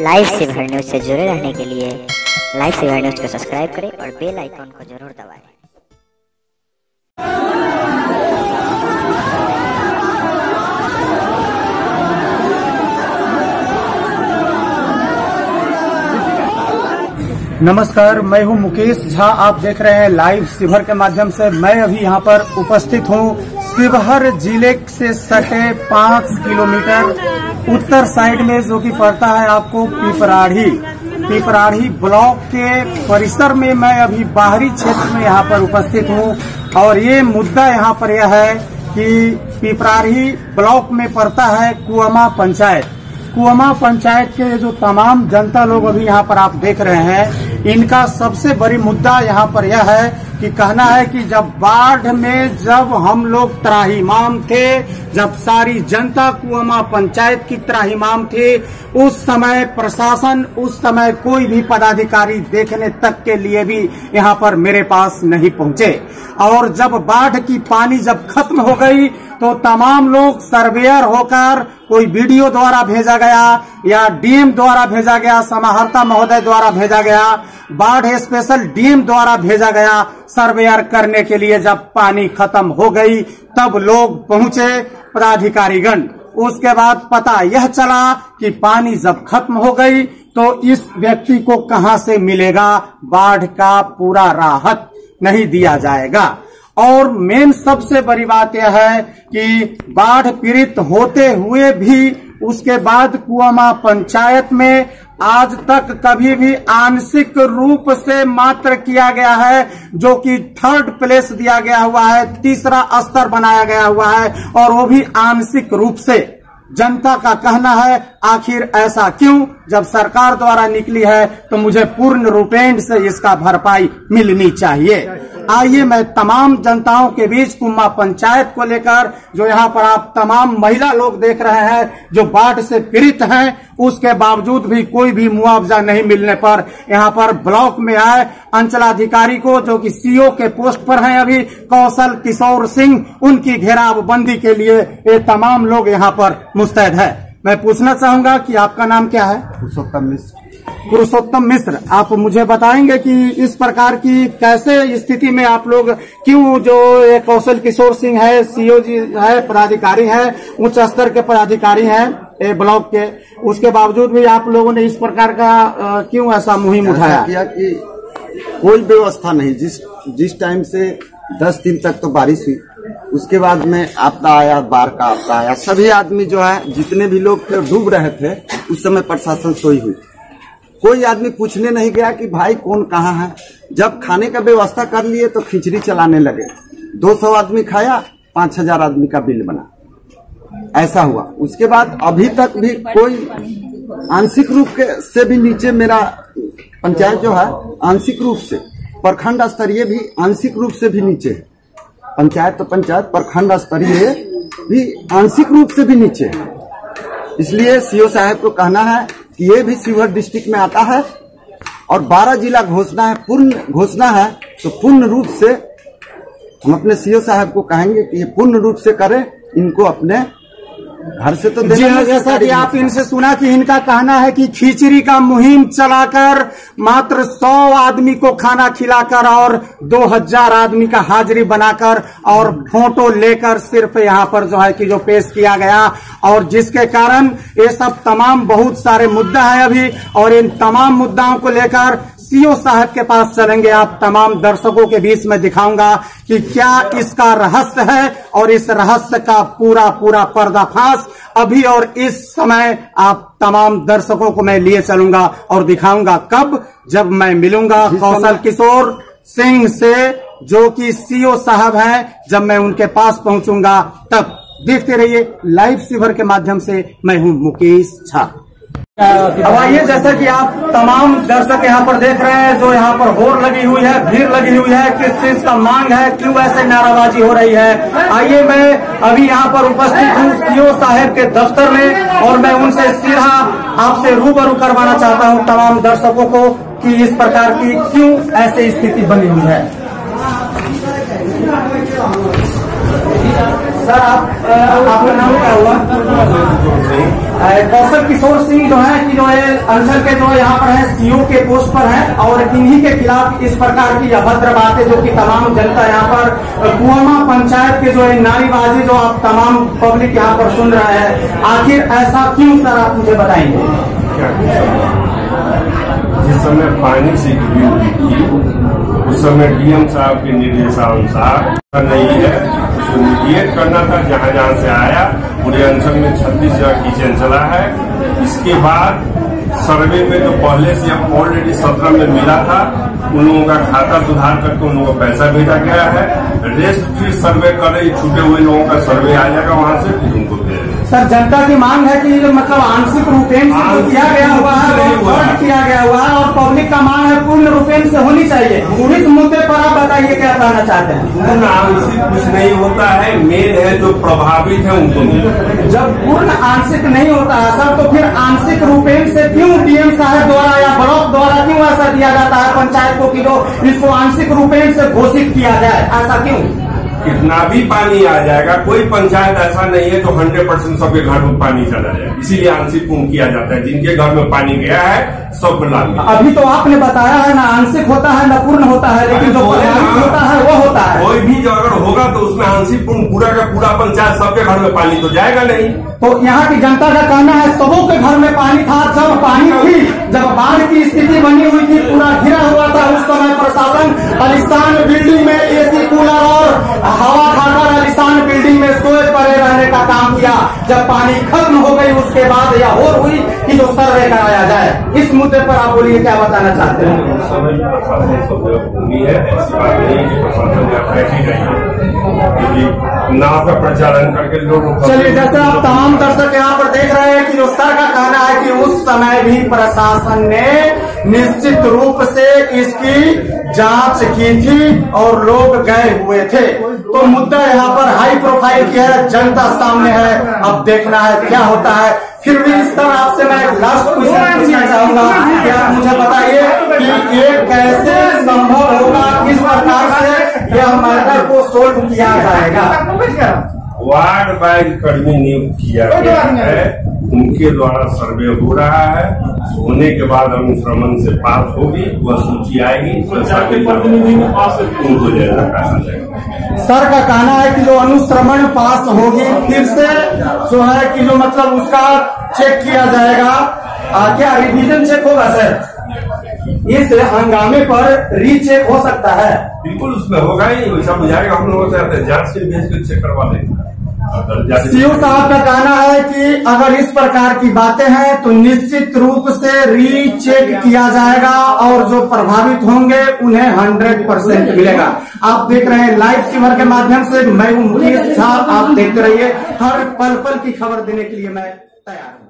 Live Sheohar news से जुड़े रहने के लिए लाइव शिवहर न्यूज को सब्सक्राइब करें और बेल आइकॉन को जरूर दबाएं। नमस्कार, मैं हूं मुकेश झा। आप देख रहे हैं लाइव शिवहर के माध्यम से। मैं अभी यहां पर उपस्थित हूं शिवहर जिले से सटे 5 किलोमीटर उत्तर साइड में, जो कि पड़ता है आपको पिपराढ़ी ब्लॉक के परिसर में। मैं अभी बाहरी क्षेत्र में यहां पर उपस्थित हूं और ये मुद्दा यहां पर यह है कि पिपराढ़ी ब्लॉक में पड़ता है कुआमा पंचायत। कुआमा पंचायत के जो तमाम जनता लोग अभी यहाँ पर आप देख रहे हैं, इनका सबसे बड़ी मुद्दा यहाँ पर यह है कि कहना है कि जब बाढ़ में जब हम लोग त्राहिमाम थे, जब सारी जनता कुआमा पंचायत की त्राहिमाम थी, उस समय प्रशासन, उस समय कोई भी पदाधिकारी देखने तक के लिए भी यहाँ पर मेरे पास नहीं पहुंचे। और जब बाढ़ की पानी जब खत्म हो गई तो तमाम लोग सर्वेयर होकर, कोई वीडियो द्वारा भेजा गया या डीएम द्वारा भेजा गया, समाहर्ता महोदय द्वारा भेजा गया, बाढ़ स्पेशल डीएम द्वारा भेजा गया सर्वेयर करने के लिए। जब पानी खत्म हो गई तब लोग पहुंचे पदाधिकारीगण। उसके बाद पता यह चला कि पानी जब खत्म हो गई तो इस व्यक्ति को कहां से मिलेगा, बाढ़ का पूरा राहत नहीं दिया जाएगा। और मेन सबसे बड़ी बात यह है कि बाढ़ पीड़ित होते हुए भी उसके बाद कुआमा पंचायत में आज तक कभी भी आंशिक रूप से मात्र किया गया है, जो कि 3rd प्लेस दिया गया हुआ है, 3रा स्तर बनाया गया हुआ है, और वो भी आंशिक रूप से। जनता का कहना है आखिर ऐसा क्यों? जब सरकार द्वारा निकली है तो मुझे पूर्ण रूपेण से इसका भरपाई मिलनी चाहिए। आइए मैं तमाम जनताओं के बीच कुआमा पंचायत को लेकर, जो यहाँ पर आप तमाम महिला लोग देख रहे हैं जो बाढ़ से पीड़ित हैं, उसके बावजूद भी कोई भी मुआवजा नहीं मिलने पर यहाँ पर ब्लॉक में आए अंचलाधिकारी को, जो कि सीओ के पोस्ट पर हैं अभी, कौशल किशोर सिंह, उनकी घेरावबंदी के लिए ये तमाम लोग यहाँ पर मुस्तैद है। मैं पूछना चाहूंगा कि आपका नाम क्या है? पुरुषोत्तम मिश्र। आप मुझे बताएंगे कि इस प्रकार की कैसे स्थिति में आप लोग क्यों, जो ये कौशल किशोर सिंह है, सीओ जी है, पदाधिकारी है, उच्च स्तर के पदाधिकारी हैं ये ब्लॉक के, उसके बावजूद भी आप लोगों ने इस प्रकार का क्यों ऐसा मुहिम उठाया? किया कि कोई व्यवस्था नहीं। जिस टाइम से 10 दिन तक तो बारिश हुई, उसके बाद में आपदा आया, बाढ़ का आपदा आया, सभी आदमी जो है, जितने भी लोग थे डूब रहे थे, उस समय प्रशासन सोई हुई। कोई आदमी पूछने नहीं गया कि भाई कौन कहाँ है। जब खाने का व्यवस्था कर लिए तो खिचड़ी चलाने लगे। 200 आदमी खाया, 5000 आदमी का बिल बना, ऐसा हुआ। उसके बाद अभी तक भी कोई आंशिक रूप से भी नीचे, मेरा पंचायत जो है आंशिक रूप से, प्रखंड स्तरीय भी आंशिक रूप से भी नीचे है। पंचायत तो पंचायत, प्रखंड स्तरीय भी आंशिक रूप से भी नीचे है। इसलिए सीओ साहब को कहना है कि ये भी शिवहर डिस्ट्रिक्ट में आता है और 12 जिला घोषणा है, पूर्ण घोषणा है, तो पूर्ण रूप से हम अपने सीओ साहब को कहेंगे कि ये पूर्ण रूप से करें। इनको अपने घर से तो जैसा कि आप इनसे सुना कि इनका कहना है कि खिचड़ी का मुहिम चलाकर मात्र 100 आदमी को खाना खिलाकर और 2000 आदमी का हाजिरी बनाकर और फोटो लेकर सिर्फ यहाँ पर जो है कि जो पेश किया गया, और जिसके कारण ये सब तमाम बहुत सारे मुद्दा है अभी, और इन तमाम मुद्दाओं को लेकर सीओ साहब के पास चलेंगे। आप तमाम दर्शकों के बीच में दिखाऊंगा कि क्या इसका रहस्य है, और इस रहस्य का पूरा पर्दाफाश अभी और इस समय आप तमाम दर्शकों को मैं लिए चलूंगा और दिखाऊंगा। कब? जब मैं मिलूंगा कौशल किशोर सिंह से, जो कि सीओ साहब हैं। जब मैं उनके पास पहुंचूंगा तब। देखते रहिए लाइव शिवहर के माध्यम से। मैं हूं मुकेश झा। अब आइए, जैसा कि आप तमाम दर्शक यहाँ पर देख रहे हैं, जो यहाँ पर होड़ लगी हुई है, भीड़ लगी हुई है, किस चीज का मांग है, क्यों ऐसे नाराबाजी हो रही है। आइए, मैं अभी यहाँ पर उपस्थित हूँ सीओ साहब के दफ्तर में, और मैं उनसे सीधा आपसे रूबरू करवाना चाहता हूँ तमाम दर्शकों को कि इस प्रकार की क्यों ऐसी स्थिति बनी हुई है। सर आपका नाम क्या हुआ? कौशल किशोर सिंह जो है कि जो है अंचल के जो यहाँ पर है सीओ के पोस्ट पर है और इन्हीं के खिलाफ इस प्रकार की अभद्र बातें जो कि तमाम जनता यहाँ पर कुआमा पंचायत के जो है नारीबाजी जो आप तमाम पब्लिक यहाँ पर सुन रहा है, आखिर ऐसा क्यों सर आप मुझे बताएंगे? जिस समय पानी से गिरी हुई थी उस समय डीएम साहब के निर्देशानुसार नहीं है, उसको मीडिएट करना था। जहाँ जहाँ से आया पूरे अंचल में 36 जगह किचन चला है। इसके बाद सर्वे में जो पहले से ऑलरेडी 17 में मिला था उन लोगों का खाता सुधार करके उन लोगों को पैसा भेजा गया है। रेस्ट फिर सर्वे करे, छूटे हुए लोगों का सर्वे आ जाएगा वहाँ से, फिर उनको दे देंगे। सर जनता की मांग है कि मतलब आंशिक रूपेण से किया गया हुआ है और किया गया हुआ है और पब्लिक का मांग है पूर्ण रूपेण से होनी चाहिए। इस मुद्दे पर आप बताइए क्या कहना चाहते हैं? पूर्ण आंशिक कुछ नहीं होता है, मेन है जो प्रभावित है उनको मिले। जब पूर्ण आंशिक नहीं होता है सर तो फिर आंशिक रूपेण से क्यों डीएम साहब द्वारा या ब्लॉक द्वारा क्यों ऐसा दिया जाता है पंचायत को कि जो इसको आंशिक रूपेण से घोषित किया जाए, ऐसा क्यों? कितना भी पानी आ जाएगा, कोई पंचायत ऐसा नहीं है तो 100% सबके घर में पानी चला जाए, इसीलिए आंशिक पूर्ण किया जाता है। जिनके घर में पानी गया है सबको लाभ। अभी तो आपने बताया है ना आंशिक होता है ना पूर्ण होता है, लेकिन जो होता है वो होता है। कोई भी जो अगर होगा तो उसमें आंशिक पूर्ण पूरा का पूरा पंचायत सबके घर में पानी तो जाएगा नहीं। तो यहाँ की जनता का कहना है सबों के घर में पानी था। जब पानी थी, जब बाढ़ की स्थिति बनी हुई थी, पूरा घिरा हुआ था, उस समय प्रशासन आलिशान बिल्डिंग में एसी कूलर और हवा खाकर आलिशान बिल्डिंग में सोए पड़े रहने का काम किया। जब पानी खत्म हो गई उसके बाद यह और हुई कि जो सर्वे कराया जाए। इस मुद्दे पर आप बोलिए क्या बताना चाहते हैं? उस समय प्रशासन सब भूमि है, ऐसी बात नहीं है कि प्रशासन यहाँ बैठी नहीं है, क्योंकि नाव का प्रचालन करके लोग। चलिए, जैसे आप तमाम दर्शक यहाँ पर देख रहे हैं कि जो सर का कहना है कि उस समय भी प्रशासन ने निश्चित रूप से इसकी जांच की थी और लोग गए हुए थे। तो मुद्दा यहाँ पर हाई प्रोफाइल की है, जनता सामने है, अब देखना है क्या होता है। फिर भी इस तरह आपसे मैं लास्ट क्वेश्चन पूछना चाहूंगा कि आप मुझे बताइए कि ये कैसे संभव होगा, किस प्रकार से यह मैटर को सोल्व किया जाएगा? वार्ड वाइज कर्मी नियुक्त किया गया है, उनके द्वारा सर्वे हो रहा है, होने के बाद अनुश्रवण से पास होगी, वह सूची आएगी, उनको सर का कहना है कि जो अनुश्रवण पास होगी फिर से जो है कि जो मतलब उसका चेक किया जाएगा। क्या रिवीजन चेक होगा सर? इस हंगामे पर रीचेक हो सकता है? बिल्कुल उसमें होगा ही, वैसा बुझाएगा। हम लोगों से जांच के भेज कर चेक करवा देंगे। सीओ साहब का कहना है कि अगर इस प्रकार की बातें हैं तो निश्चित रूप से रीचेक किया जाएगा और जो प्रभावित होंगे उन्हें 100% मिलेगा। आप देख रहे हैं लाइव शिवर के माध्यम से, मैं हूं मुकेश झा। आप देखते रहिए, हर पल पल की खबर देने के लिए मैं तैयार हूं।